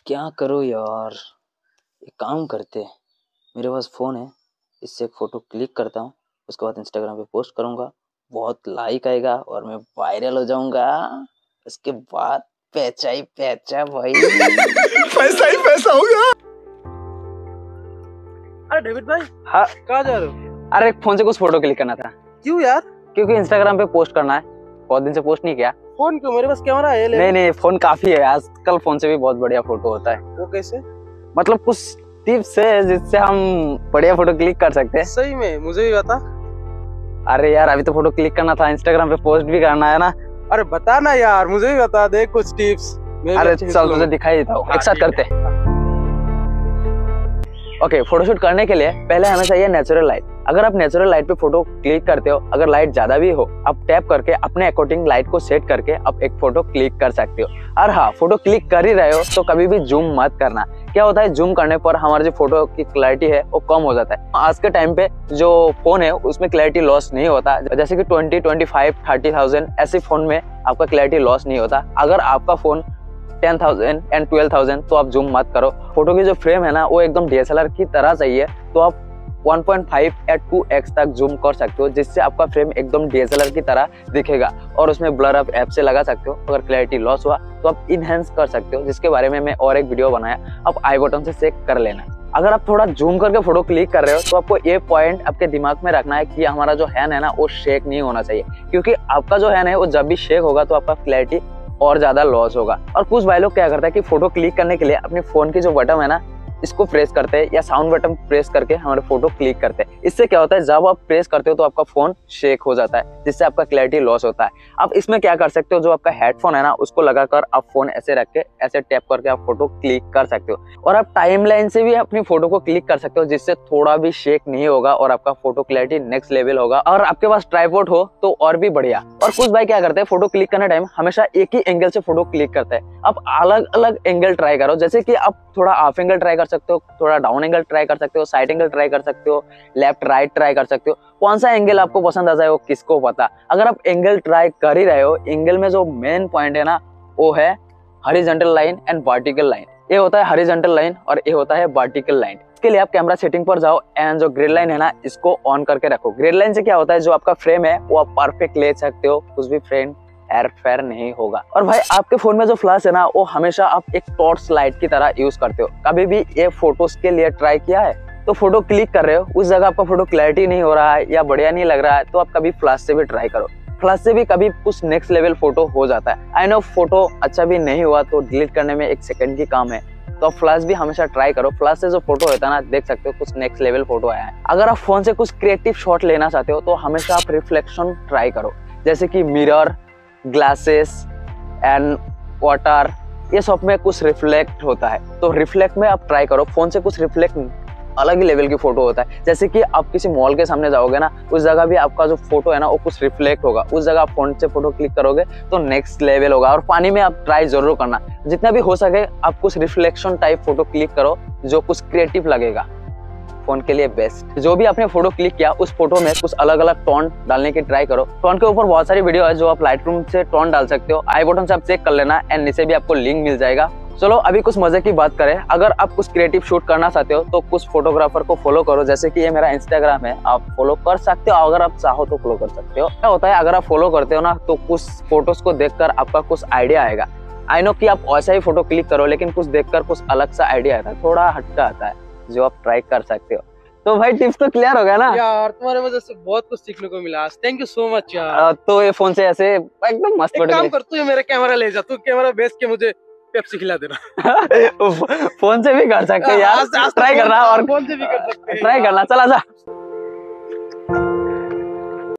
क्या करो यार, एक काम करते। मेरे पास फ़ोन है, इससे एक फ़ोटो क्लिक करता हूँ, उसके बाद इंस्टाग्राम पे पोस्ट करूँगा, बहुत लाइक आएगा और मैं वायरल हो जाऊँगा। उसके बाद पैसा ही पैसा भाई। पैसा ही पैसा होगा। अरे डेविड भाई, हाँ, कहाँ जा रहे हो? अरे फोन से कुछ फोटो क्लिक करना था। क्यों यार? क्योंकि इंस्टाग्राम पे पोस्ट करना है, बहुत दिन से पोस्ट नहीं किया। फोन क्यों? मेरे पास कैमरा है। नहीं, फोन काफी है, आजकल फोन से भी बहुत बढ़िया फोटो होता है। वो कैसे? मतलब कुछ टिप्स है जिससे हम बढ़िया फोटो क्लिक कर सकते हैं। सही में मुझे भी बता। अरे यार, अभी तो फोटो क्लिक करना था, इंस्टाग्राम पे पोस्ट भी करना है ना। अरे बता ना यार, मुझे भी बता दे कुछ टिप्स। अरे चल तुझे दिखाई देता हूँ, एक साथ करते हैं। ओके, फोटोशूट करने के लिए पहले हमें चाहिए नेचुरल लाइट। अगर आप नेचुरल लाइट पे फोटो क्लिक करते हो, अगर लाइट ज्यादा भी हो, आप टैप करके अपने अकॉर्डिंग लाइट को सेट करके आप एक फोटो क्लिक कर सकते हो। और हाँ, फोटो क्लिक कर ही रहे हो तो कभी भी जूम मत करना। क्या होता है, जूम करने पर हमारी जो फोटो की क्लैरिटी है वो कम हो जाता है। आज के टाइम पे जो फोन है उसमें क्लैरिटी लॉस नहीं होता, जैसे कि 20, 25, 30,000 ऐसे फोन में आपका क्लैरिटी लॉस नहीं होता। अगर आपका फोन 10,000 एंड 12,000 तो आप जूम मत करो। फोटो की जो फ्रेम है ना वो एकदम DSLR की तरह चाहिए, तो आप 1.5 या 2x तक जूम कर सकते हो, जिससे आपका फ्रेम एकदम DSLR की तरह दिखेगा। और उसमें ब्लर आप ऐप से लगा सकते हो। अगर क्लैरिटी लॉस हुआ तो आप इनहेंस कर सकते हो, जिसके बारे में मैं और एक वीडियो बनाया, आप आई बटन से चेक कर लेना। अगर आप थोड़ा जूम करके फोटो क्लिक कर रहे हो तो आपको ये पॉइंट आपके दिमाग में रखना है कि हमारा जो हैंड है ना वो शेक नहीं होना चाहिए, क्योंकि आपका जो हैंड है वो जब भी शेक होगा तो आपका क्लैरिटी और ज्यादा लॉस होगा। और कुछ भाई लोग क्या करते हैं कि फोटो क्लिक करने के लिए अपने फोन की जो बटन है ना इसको प्रेस करते हैं, या साउंड बटन प्रेस करके हमारे फोटो क्लिक करते हैं। इससे क्या होता है, जब आप प्रेस करते हो तो आपका फोन शेक हो जाता है, जिससे आपका क्लैरिटी लॉस होता है। आप इसमें क्या कर सकते हो, जो आपका हेडफोन है ना उसको लगाकर आप फोन ऐसे रख के ऐसे टैप करके आप फोटो क्लिक कर सकते हो। और आप टाइमलाइन से भी अपनी फोटो को क्लिक कर सकते हो, जिससे थोड़ा भी शेक नहीं होगा और आपका फोटो क्लैरिटी नेक्स्ट लेवल होगा। और आपके पास ट्राइपॉड हो तो और भी बढ़िया। और कुछ भाई क्या करते हैं, फोटो क्लिक करने टाइम हमेशा एक ही एंगल से फोटो क्लिक करते हैं। आप अलग अलग एंगल ट्राई करो, जैसे कि आप थोड़ा हाफ एंगल ट्राई कर सकते हो, थोड़ा डाउन एंगल ट्राई कर सकते हो, साइड एंगल ट्राई कर सकते हो, लेफ्ट राइट ट्राई कर सकते हो। कौन सा एंगल आपको पसंद आ जाए वो किसको पता। अगर आप एंगल ट्राई कर ही रहे हो, एंगल में जो मेन पॉइंट है ना वो है horizontal line and vertical line. ये होता है हॉरिजॉन्टल लाइन और ये होता है वर्टिकल लाइन। इसके लिए आप कैमरा सेटिंग पर जाओ एंड जो ग्रिड लाइन है ना इसको ऑन करके रखो। ग्रिड लाइन से क्या होता है, जो आपका फ्रेम है वो आप परफेक्ट ले सकते हो, कुछ भी फ्रेम एयर फेयर नहीं होगा। और भाई आपके फोन में जो फ्लैश है ना वो हमेशा आप एक टॉर्च लाइट की तरह यूज करते हो। कभी भी ये फोटोज के लिए ट्राई किया है, तो फोटो क्लिक कर रहे हो उस जगह आपका फोटो क्लैरिटी नहीं हो रहा है या बढ़िया नहीं लग रहा है, तो आप कभी फ्लैश से भी ट्राई करो। फ्लैश से भी कभी कुछ नेक्स्ट लेवल फोटो हो जाता है। आई नो फोटो अच्छा भी नहीं हुआ तो डिलीट करने में 1 सेकंड की काम है, तो फ्लैश भी हमेशा ट्राई करो। फ्लैश से जो फोटो होता है ना देख सकते हो कुछ नेक्स्ट लेवल फोटो आया है। अगर आप फोन से कुछ क्रिएटिव शॉट लेना चाहते हो तो हमेशा आप रिफ्लेक्शन ट्राई करो, जैसे कि मिरर, ग्लासेस एंड वाटर, ये सब में कुछ रिफ्लेक्ट होता है, तो रिफ्लेक्ट में आप ट्राई करो। फोन से कुछ रिफ्लेक्ट अलग ही लेवल की फोटो होता है, जैसे कि आप किसी मॉल के सामने जाओगे ना उस जगह भी आपका जो फोटो है ना वो कुछ रिफ्लेक्ट होगा। उस जगह आप फोन से फोटो क्लिक करोगे तो नेक्स्ट लेवल होगा। और पानी में आप ट्राई जरूर करना, जितना भी हो सके आप कुछ रिफ्लेक्शन टाइप फोटो क्लिक करो जो कुछ क्रिएटिव लगेगा, फोन के लिए बेस्ट। जो भी आपने फोटो क्लिक किया उस फोटो में कुछ अलग अलग टोन डालने की ट्राई करो। टोन के ऊपर बहुत सारी वीडियो है जो आप लाइटरूम से टोन डाल सकते हो, आई बटन से आप चेक कर लेना एंड नीचे भी आपको लिंक मिल जाएगा। चलो अभी कुछ मजे की बात करें। अगर आप कुछ क्रिएटिव शूट करना चाहते हो तो कुछ फोटोग्राफर को फॉलो करो, जैसे कि ये मेरा इंस्टाग्राम है, आप फॉलो कर सकते हो। अगर आप चाहो तो फॉलो कर सकते हो। क्या होता है, अगर आप फॉलो करते हो ना तो कुछ फोटोज को देखकर आपका कुछ आइडिया आएगा। आई नो कि आप ऐसा ही फोटो क्लिक करो, लेकिन कुछ देखकर कुछ अलग सा आइडिया आता है, थोड़ा हटका आता है, जो आप ट्राई कर सकते हो। तो भाई टिप्स तो क्लियर हो गया ना यार, तुम्हारे वजह से बहुत कुछ सीखने को मिला। थैंक यू सो मच यार। तो ये फोन से ऐसे एकदम मस्त एक काम कर, तू मेरा कैमरा ले जा, तू कैमरा बेच के मुझे पेप्सी खिला देना। फोन से भी कर सकते हैं यार, ट्राई करना और फोन से भी कर सकते हैं, ट्राई करना। चला जा।